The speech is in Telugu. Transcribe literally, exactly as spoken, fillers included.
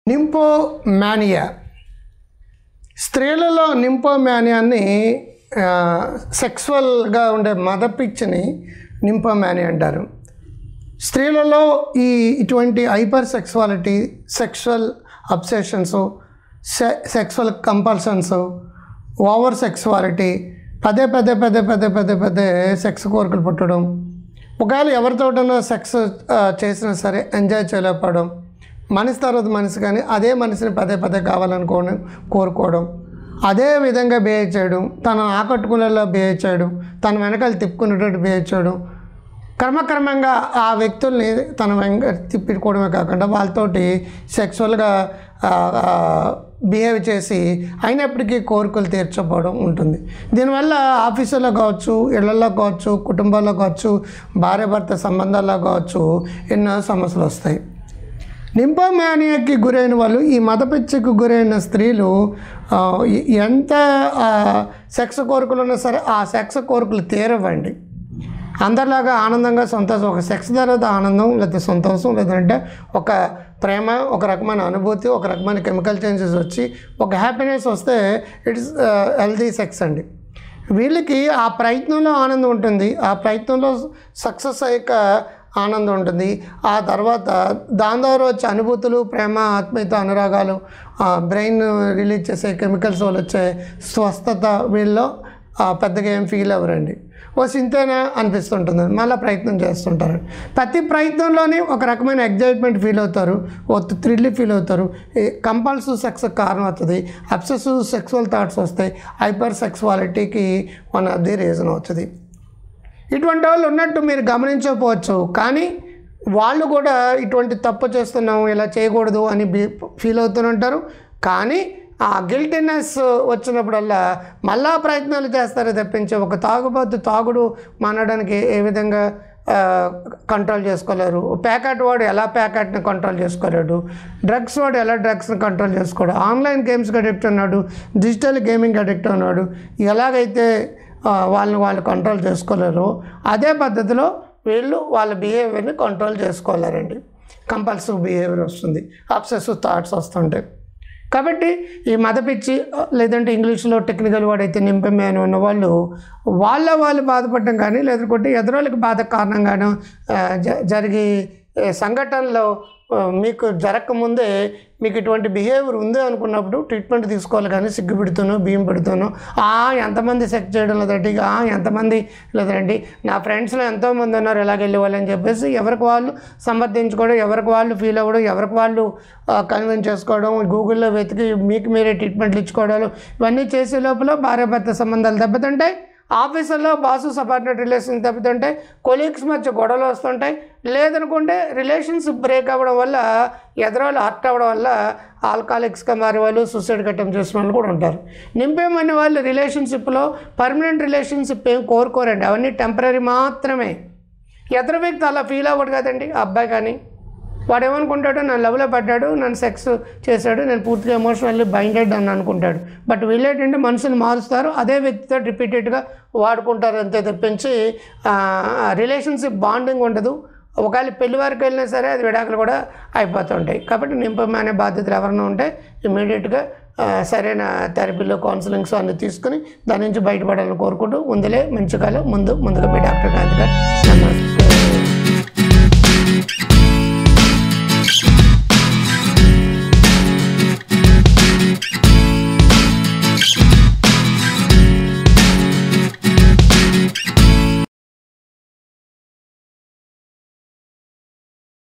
నింఫోమానియా స్త్రీలలో నింఫోమానియాని సెక్సువల్గా ఉండే మద పిచ్చిని నింఫోమానియా అంటారు. స్త్రీలలో ఈ ఇటువంటి హైపర్ సెక్సువాలిటీ, సెక్షువల్ అబ్సెషన్స్, సె సెక్సువల్ కంపల్షన్స్, ఓవర్ సెక్సువాలిటీ, పదే పదే పదే పదే పదే పదే సెక్స్ కోరికలు పుట్టడం, ఒకవేళ ఎవరితోటైనా సెక్స్ చేసినా సరే ఎంజాయ్ చేయలేకపోవడం, మనిషి తర్వాత మనిషి కానీ అదే మనిషిని పదే పదే కావాలనుకోవడం, కోరుకోవడం, అదే విధంగా బిహేవ్ చేయడం, తనను ఆకట్టుకునేలా బిహేవ్ చేయడం, తన వెనకాల తిప్పుకునేటట్టు బిహేవ్ చేయడం, క్రమక్రమంగా ఆ వ్యక్తుల్ని తన వెంక తిప్పుకోవడమే కాకుండా వాళ్ళతోటి సెక్సువల్గా బిహేవ్ చేసి అయినప్పటికీ కోరికలు తీర్చకపోవడం ఉంటుంది. దీనివల్ల ఆఫీసులో కావచ్చు, ఇళ్లలో కావచ్చు, కుటుంబాల్లో కావచ్చు, భార్యాభర్త సంబంధాల్లో కావచ్చు ఎన్నో సమస్యలు వస్తాయి. నింఫోమానియాకి గురైన వాళ్ళు, ఈ మత పిచ్చికి గురైన స్త్రీలు ఎంత సెక్స్ కోరికలు ఉన్నా సరే ఆ సెక్స్ కోరికలు తీరవండి. అందరిలాగా ఆనందంగా సంతోషం, ఒక సెక్స్ తర్వాత ఆనందం లేదా సంతోషం, లేదంటే ఒక ప్రేమ, ఒక రకమైన అనుభూతి, ఒక రకమైన కెమికల్ చేంజెస్ వచ్చి ఒక హ్యాపీనెస్ వస్తే ఇట్స్ హెల్తీ సెక్స్ అండి. వీళ్ళకి ఆ ప్రయత్నంలో ఆనందం ఉంటుంది, ఆ ప్రయత్నంలో సక్సెస్ అయ్యాక ఆనందం ఉంటుంది. ఆ తర్వాత దాని ద్వారా వచ్చే అనుభూతులు, ప్రేమ, ఆత్మీయత, అనురాగాలు, బ్రెయిన్ రిలీజ్ చేసే కెమికల్స్ వల్ల వచ్చే స్వస్థత వీళ్ళలో పెద్దగా ఏం ఫీల్ అవ్వరండి. ఓ సింతేనా అనిపిస్తుంటుంది, మళ్ళీ ప్రయత్నం చేస్తుంటారు. ప్రతి ప్రయత్నంలోనే ఒక రకమైన ఎగ్జైట్మెంట్ ఫీల్ అవుతారు, ఓ థ్రిల్ ఫీల్ అవుతారు. కంపల్సివ్ సెక్స్ కారణం అవుతుంది, అబ్సెసివ్ సెక్సువల్ థాట్స్ వస్తాయి, హైపర్ సెక్సువాలిటీకి వన్ ఆఫ్ ది రీజన్ అవుతుంది. ఇటువంటి వాళ్ళు ఉన్నట్టు మీరు గమనించకపోవచ్చు, కానీ వాళ్ళు కూడా ఇటువంటి తప్పు చేస్తున్నాం, ఇలా చేయకూడదు అని బీ ఫీల్ అవుతుంటారు. కానీ ఆ గిల్టీనెస్ వచ్చినప్పుడల్లా మళ్ళా ప్రయత్నాలు చేస్తారే తప్పించి ఒక తాగుబోతు తాగుడు మానడానికి ఏ విధంగా కంట్రోల్ చేసుకోలేరు, ప్యాకెట్ వాడు ఎలా ప్యాకెట్ని కంట్రోల్ చేసుకోలేడు, డ్రగ్స్ వాడు ఎలా డ్రగ్స్ని కంట్రోల్ చేసుకోడు, ఆన్లైన్ గేమ్స్కి అడిక్ట్ ఉన్నాడు, డిజిటల్ గేమింగ్ అడిక్ట్ ఉన్నాడు, ఎలాగైతే వాళ్ళని వాళ్ళు కంట్రోల్ చేసుకోలేరు అదే పద్ధతిలో వీళ్ళు వాళ్ళ బిహేవియర్ని కంట్రోల్ చేసుకోలేరండి. కంపల్సివ్ బిహేవియర్ వస్తుంది, అబ్సెసివ్ థాట్స్ వస్తుంటాయి. కాబట్టి ఈ మద పిచ్చి, లేదంటే ఇంగ్లీష్లో టెక్నికల్ వాడైతే నింపమేని ఉన్న వాళ్ళు వాళ్ళ వాళ్ళు బాధపడటం కానీ, లేదంటే ఎదురోళ్ళకి బాధ కారణంగానూ జరిగే సంఘటనలో మీకు జరగకముందే మీకు ఇటువంటి బిహేవియర్ ఉంది అనుకున్నప్పుడు ట్రీట్మెంట్ తీసుకోవాలి. కానీ సిగ్గు పెడుతాను, బియ్యం పెడుతాను, ఎంతమంది సెక్స్ చేయడం లేదంటే ఎంతమంది లేదండి నా ఫ్రెండ్స్లో ఎంతోమంది ఉన్నారు ఎలాగెళ్ళి వాళ్ళని చెప్పేసి ఎవరికి వాళ్ళు సమర్థించుకోవడం, ఎవరికి వాళ్ళు ఫీల్ అవ్వడం, ఎవరికి వాళ్ళు కన్విన్స్ చేసుకోవడం, గూగుల్లో వెతికి మీకు మీరే ట్రీట్మెంట్లు ఇచ్చుకోవడాలు, ఇవన్నీ చేసే లోపల భార్యాభర్త సంబంధాలు దెబ్బతింటాయి, ఆఫీసుల్లో బాసు సబార్డినేట్ రిలేషన్ దెబ్బతింటాయి, కొలీగ్స్ మధ్య గొడవలు వస్తుంటాయి, లేదనుకుంటే రిలేషన్షిప్ బ్రేక్ అవ్వడం వల్ల, ఎదురోళ్ళు హర్ట్ అవ్వడం వల్ల ఆల్కహాలిక్స్గా మారే వాళ్ళు, సూసైడ్ అటెంప్ట్ చేసిన వాళ్ళు కూడా ఉంటారు. నింపేమనే వాళ్ళు రిలేషన్షిప్లో పర్మనెంట్ రిలేషన్షిప్ ఏం కోరుకోరండి, అవన్నీ టెంపరీ మాత్రమే. ఎదురు వ్యక్తి అలా ఫీల్ అవ్వడు కదండి, అబ్బాయి కానీ వాడు ఏమనుకుంటాడు, నన్ను లవ్లో పడ్డాడు, నన్ను సెక్స్ చేశాడు, నేను పూర్తిగా ఎమోషనల్లీ బైండెడ్ అని అనుకుంటాడు. బట్ వీళ్ళేంటంటే మనుషులు మారుస్తారు, అదే వ్యక్తితో రిపీటెడ్గా వాడుకుంటారు అంతే తప్పించి రిలేషన్షిప్ బాండింగ్ ఉండదు. ఒకవేళ పెళ్లి వరకు వెళ్ళినా సరే అది విడాకులు కూడా అయిపోతుంటాయి. కాబట్టి నింపమనే బాధ్యతలు ఎవరైనా ఉంటే ఇమీడియట్గా సరైన థెరపీలో కౌన్సిలింగ్స్ అన్ని తీసుకుని దాని నుంచి బయటపడాలని కోరుకుంటూ ముందులే మంచి కాలం ముందు ముందుగా మీ డాక్టర్ క్రాంతికార్.